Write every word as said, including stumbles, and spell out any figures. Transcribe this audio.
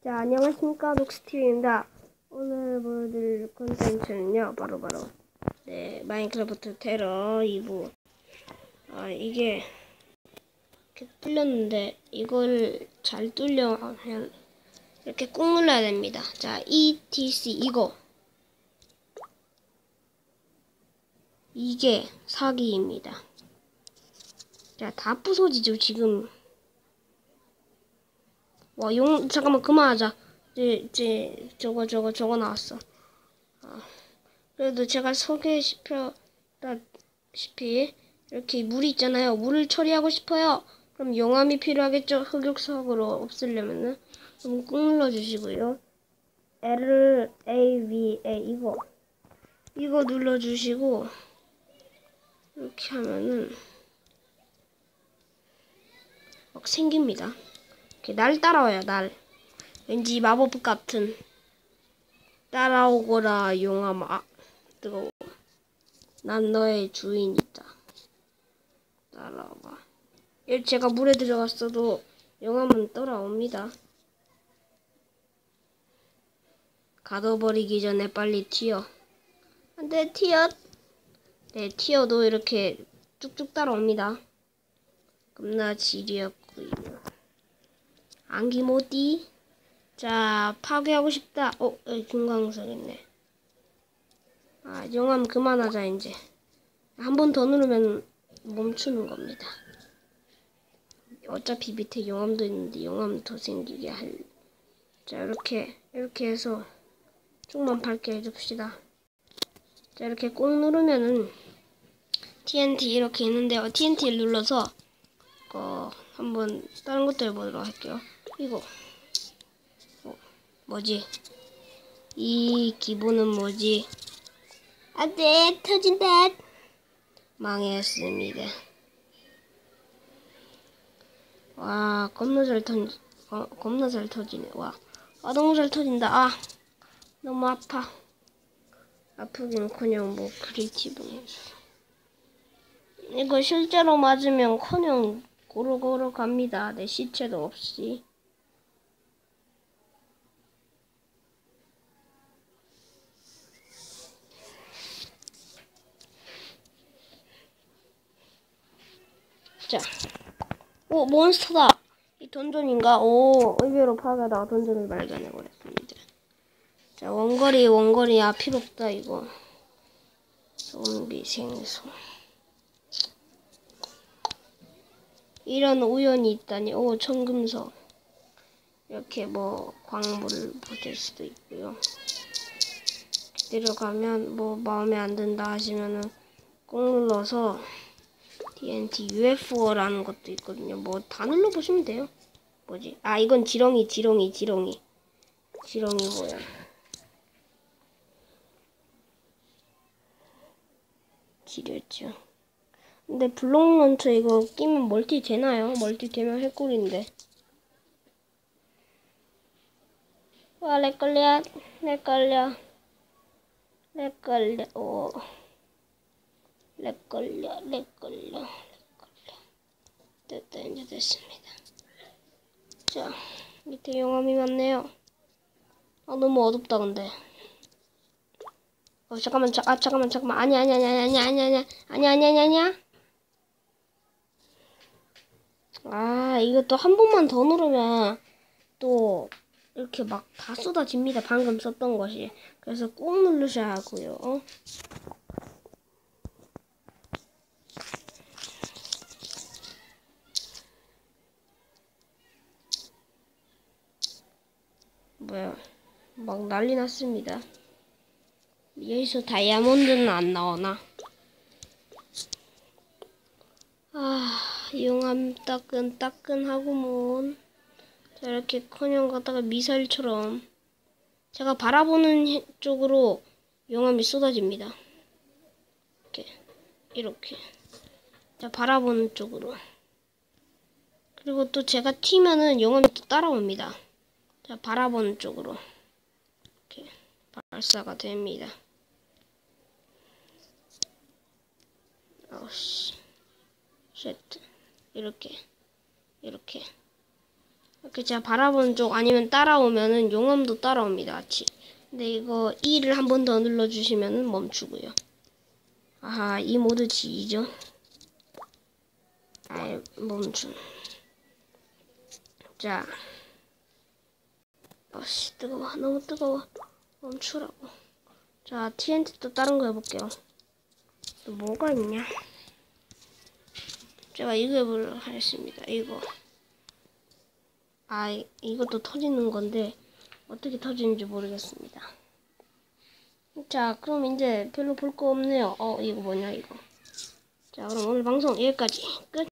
자, 안녕하십니까, 녹스티비입니다. 오늘 보여드릴 콘텐츠는요, 바로바로 네, 마인크래프트 테러 이 부. 아, 이게 이렇게 뚫렸는데 이걸 잘 뚫려면 이렇게 꾹 눌러야 됩니다. 자, 이티씨 이거 이게 사기입니다. 자, 다 부서지죠 지금. 와, 용 잠깐만 그만하자. 이제 이제 저거 저거 저거 나왔어. 아, 그래도 제가 소개시켰다시피 이렇게 물이 있잖아요. 물을 처리하고 싶어요. 그럼 용암이 필요하겠죠. 흑역석으로 없애려면은 그럼 꾹 눌러주시고요. L A V A 이거 이거 눌러주시고 이렇게 하면은 막 생깁니다. 이렇게 날 따라와요. 날 왠지 마법 같은. 따라오거라 용암아. 뜨거워. 난 너의 주인이다. 따라와봐. 제가 물에 들어갔어도 용암은 따라옵니다. 가둬버리기 전에 빨리 튀어. 안돼, 튀어. 네, 튀어도 이렇게 쭉쭉 따라옵니다. 겁나 지리였구요. 안기모띠. 자, 파괴하고 싶다. 어, 여기 금강석 있네. 아, 용암 그만하자 이제. 한 번 더 누르면 멈추는 겁니다. 어차피 밑에 용암도 있는데 용암 더 생기게 할. 자, 이렇게 이렇게 해서 조금만 밝게 해줍시다. 자, 이렇게 꾹 누르면은 티엔티 이렇게 있는데요. 티엔티를 눌러서 어, 한번 다른 것도 해보도록 할게요. 이거 어, 뭐지? 이 기본은 뭐지? 안돼, 터진다. 망했습니다. 와, 겁나 잘 터, 어, 겁나 잘 터지네. 와, 아, 너무 잘 터진다. 아, 너무 아파. 아프긴커녕 뭐 크리티브네. 이거 실제로 맞으면커녕 고루고루 갑니다. 내 시체도 없이. 자, 오, 몬스터다. 이 던전인가? 오, 의외로 파괴하다가 던전을 발견해버렸습니다. 자, 원거리 원거리 아 필요 없다 이거. 좀비 생성. 이런 우연이 있다니. 오, 청금석. 이렇게 뭐 광물을 보실 수도 있고요. 내려가면 뭐 마음에 안 든다 하시면은 꾹 눌러서 티엔티 유에프오라는 것도 있거든요. 뭐 다 눌러보시면 돼요. 뭐지? 아, 이건 지렁이 지렁이 지렁이 지렁이 뭐야? 지렸죠. 근데 블록 런처 이거 끼면 멀티 되나요? 멀티 되면 해꿀인데. 와, 렉 걸려, 렉 걸려, 렉 걸려, 오, 렉 걸려, 렉 걸려, 렉 걸려. 됐다, 이제 됐습니다. 자, 밑에 용암이 많네요. 아, 너무 어둡다 근데. 어, 잠깐만, 자, 아, 잠깐만, 잠깐만, 아니, 아니, 아니, 아니, 아니, 아니, 아니, 아니, 아니, 아니야. 아, 이거 또 한 번만 더 누르면 또 이렇게 막 다 쏟아집니다. 방금 썼던 것이. 그래서 꾹 누르셔야 하고요. 어? 뭐야, 막 난리 났습니다. 여기서 다이아몬드는 안 나오나? 아, 용암 따끈따끈하구먼. 자, 이렇게 커녕 가다가 미사일처럼 제가 바라보는 쪽으로 용암이 쏟아집니다. 이렇게, 이렇게. 자, 바라보는 쪽으로. 그리고 또 제가 튀면은 용암이 또 따라옵니다. 자, 바라보는 쪽으로. 이렇게 발사가 됩니다. 아우씨. 쉣. 이렇게. 이렇게. 이렇게 제가 바라보는 쪽 아니면 따라오면은 용암도 따라옵니다. 같이. 근데 이거 E를 한 번 더 눌러주시면은 멈추고요. 아하, 이 모드 지죠? 아이, 멈춤. 자. 어씨, 뜨거워. 너무 뜨거워. 멈추라고. 자, 티엔티 또 다른 거 해볼게요. 또 뭐가 있냐? 제가 이거 해보도록 하겠습니다. 이거. 아, 이것도 터지는 건데, 어떻게 터지는지 모르겠습니다. 자, 그럼 이제 별로 볼 거 없네요. 어, 이거 뭐냐, 이거. 자, 그럼 오늘 방송 여기까지 끝.